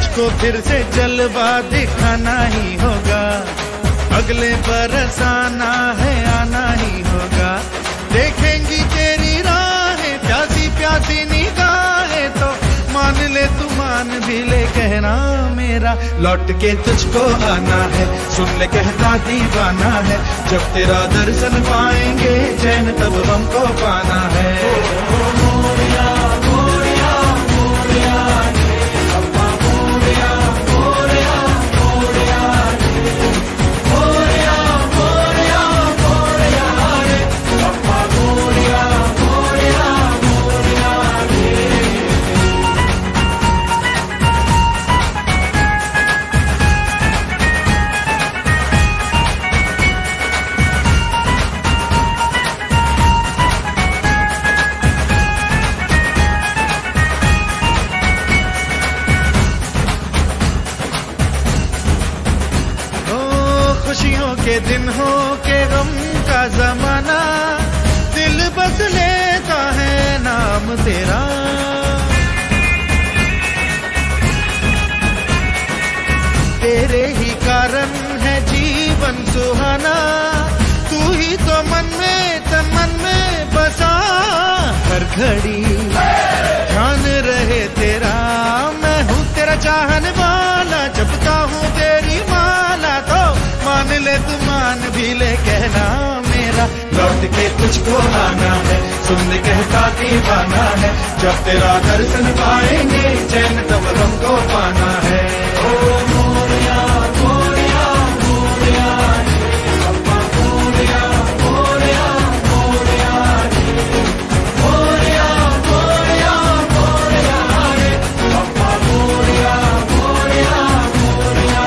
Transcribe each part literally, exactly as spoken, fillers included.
तुझको फिर से जलवा दिखाना ही होगा, अगले बरस आना है आना ही होगा। देखेंगी तेरी राहें प्यासी प्यासी निगाहें तो मान ले तू मान भी ले कहना मेरा, लौट के तुझको आना है सुन ले कहता दीवाना है। जब तेरा दर्शन पाएंगे चैन तब हमको पाना है। मोरिया मोरिया मोरिया अप्पा मोरिया मोरिया मोरिया मोरिया मोरिया मोरिया अप्पा मोरिया मोरिया मोरिया। खुशियों के दिन हो के गम का जमाना, दिल बस लेता है नाम तेरा। तेरे ही कारण है जीवन सुहाना, तू ही तो मन में तन मन में बसा। हर घड़ी ध्यान रहे तेरा, मैं हूँ तेरा चाहने वाला, जपता हूँ तेरी माला तो मान ले तू मान भी ले कहना मेरा। लौट के तुझको आना है सुन ले कहता दीवाना है। जब तेरा दर्शन पाएंगे चैन तब हमको पाना है। ओ मोरिया मोरिया मोरिया अप्पा मोरिया मोरिया मोरिया मोरिया मोरिया मोरिया अप्पा मोरिया मोरिया मोरिया।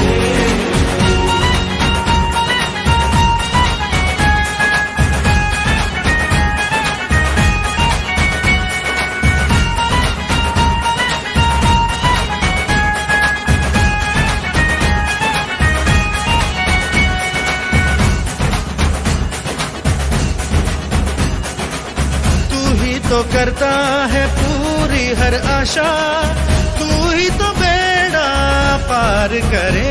तो करता है पूरी हर आशा, तू ही तो बेड़ा पार करे।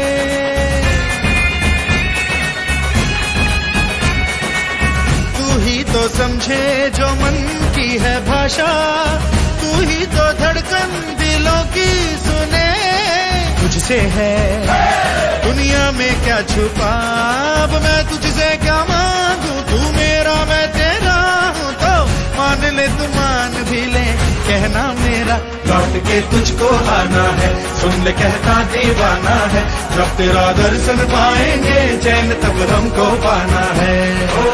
तू ही तो समझे जो मन की है भाषा, तू ही तो धड़कन दिलों की सुने। तुझसे है दुनिया में क्या छुपा, अब मैं तुझसे क्या मांगू, तू मेरा मैं तेरा हूँ तो मान ले तू मान भी ले कहना मेरा। लौट के तुझको आना है सुन ले कहता दीवाना है। जब तेरा दर्शन पाएंगे चैन तब हमको पाना है।